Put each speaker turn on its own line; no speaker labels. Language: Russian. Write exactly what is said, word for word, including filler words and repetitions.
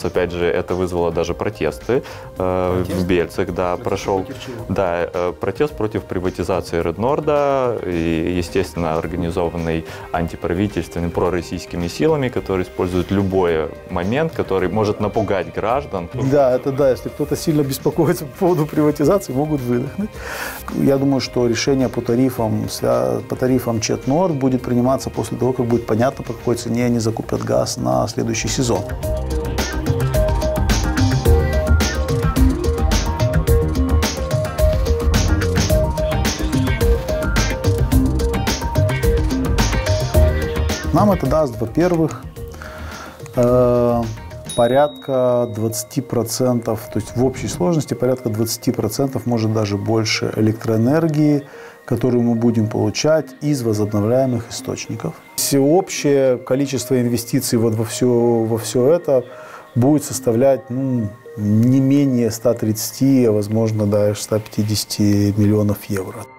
опять же, это вызвало даже протесты э,
Протест?
в Бельцах, да,
Протест
прошел да, э, протест против приватизации Red Nord, и, естественно, организованный антиправительственными, пророссийскими силами, которые используют любой момент, который может напугать граждан.
Да, это да, если кто-то сильно беспокоится по поводу приватизации, могут выдохнуть. Я думаю, что решение по тарифам, по тарифам ЧЭТ Норд будет приниматься после того, как будет понятно, по какой цене они закупят газ на следующий сезон. Нам это даст, во-первых, э, порядка двадцати процентов, то есть в общей сложности порядка двадцати процентов, может даже больше электроэнергии, которую мы будем получать из возобновляемых источников. Всеобщее количество инвестиций вот во все, во все это будет составлять ну, не менее ста тридцати, а возможно даже ста пятидесяти миллионов евро.